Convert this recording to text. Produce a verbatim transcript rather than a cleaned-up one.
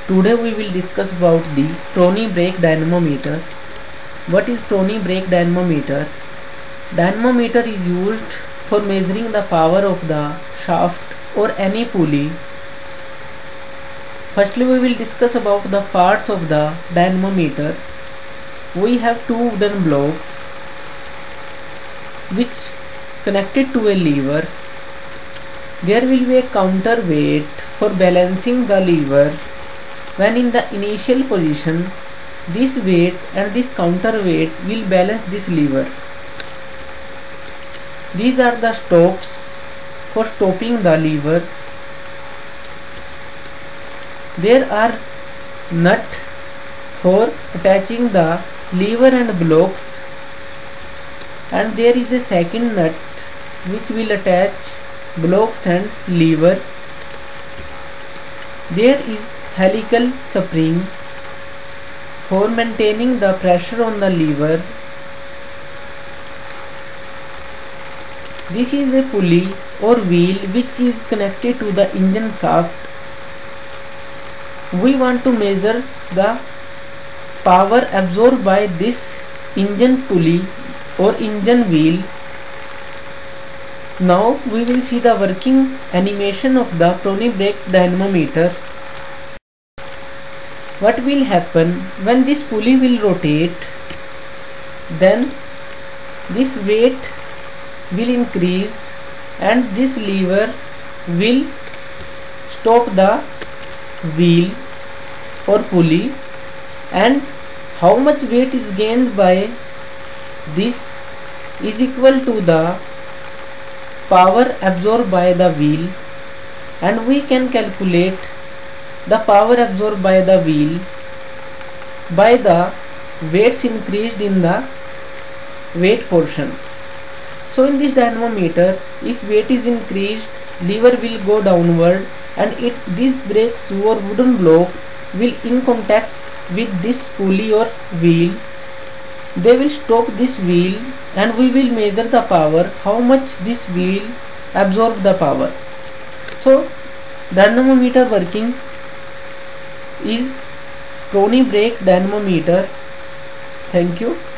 Today we will discuss about the Prony brake dynamometer. What is Prony brake dynamometer? Dynamometer is used for measuring the power of the shaft or any pulley. Firstly, we will discuss about the parts of the dynamometer. We have two wooden blocks which connected to a lever. There will be a counterweight for balancing the lever. When in the initial position, this weight and this counterweight will balance this lever. These are the stops for stopping the lever. There are nuts for attaching the lever and blocks, and there is a second nut which will attach blocks and lever. There is helical spring for maintaining the pressure on the lever. This is a pulley or wheel which is connected to the engine shaft. We want to measure the power absorbed by this engine pulley or engine wheel. Now we will see the working animation of the Prony brake dynamometer. What will happen when this pulley will rotate? Then this weight will increase and this lever will stop the wheel or pulley, and how much weight is gained by this is equal to the power absorbed by the wheel, and we can calculate the power absorbed by the wheel by the weights increased in the weight portion. So in this dynamometer, if weight is increased, lever will go downward, and it this brakes or wooden block will in contact with this pulley or wheel. They will stop this wheel, and we will measure the power, how much this wheel absorb the power. So dynamometer working is Prony brake dynamometer. Thank you.